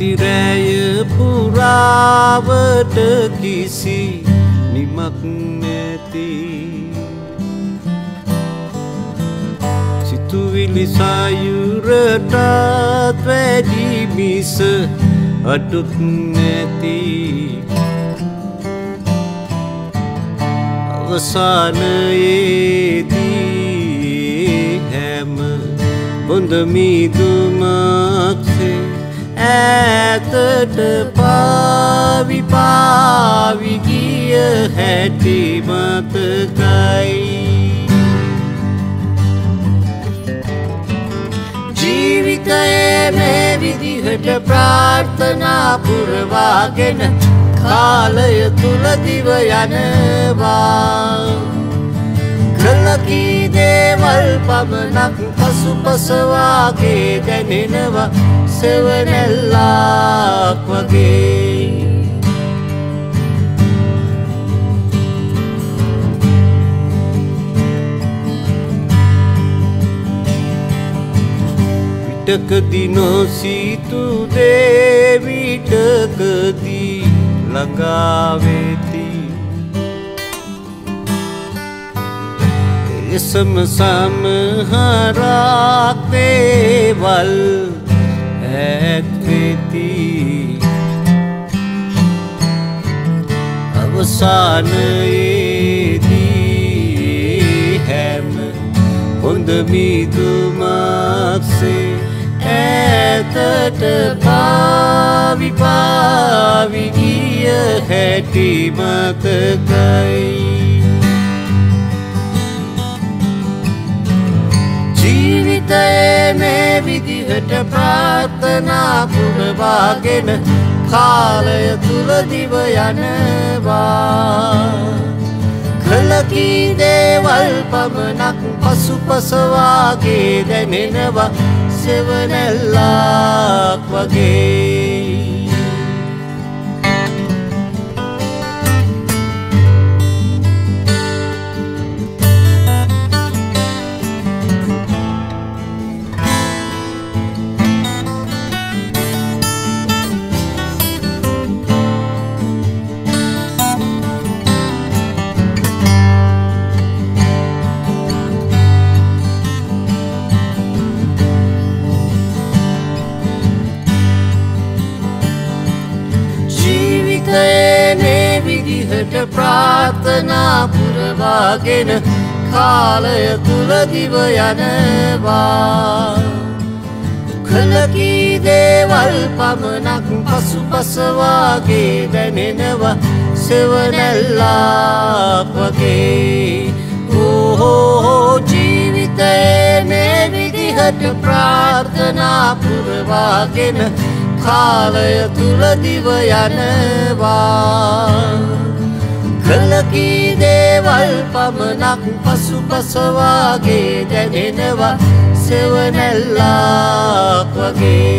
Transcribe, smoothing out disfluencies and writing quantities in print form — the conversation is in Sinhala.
ඇතිරෑය පුරාවට කිසි නිමක් නැති සිතුවිලි සයුරටත් වැඩි මිස අඩුත් නැති අවසානයේදී හැම හොඳ මිදුමක්සේ ඈතට පාවි පාවි ගිය හැටි මතකයි ජීවිතයේ මේ විදිහට ප්‍රාර්ථනා පුරවාගෙන කාලය තුල දිව යනවා කළ කී දේවල් පමණක් පසුපස වාගේ දැනෙනවා සෙවණැල්ලක් වගේ විටකදී නොසිතුවේ විටකදී ළඟා වෙති එසම සමහරක් දේවල් ඈත් වෙති අවසානයේදී හැම හොඳ මිදුමක්සේ ඈතට පාවි පාවි ගිය හැටි මතකයි ජීවිතයේ මේ විදිහට ප්‍රාර්ථනා පුරවාගෙන කාලය තුල දිව යනවා කළ කී දේවල් පමණක් පසුපස වාගේ දැනෙනවා සෙවණැල්ලක් වගේ විදිහට ප්‍රාර්ථනා පුරවාගෙන කාලය තුල දිව යනවා කළ කී දේවල් පමණක් පසුපස වාගේ දැනෙනවා සෙවණැල්ලක් වගේ ඕ ජීවිතයේ මේ විදිහට ප්‍රාර්ථනා පුරවාගෙන කාලය තුල දිව යනවා කළ කී දේවල් පමණක් පසුපස වාගේ දැනෙනවා සෙවණැල්ලක් වගේ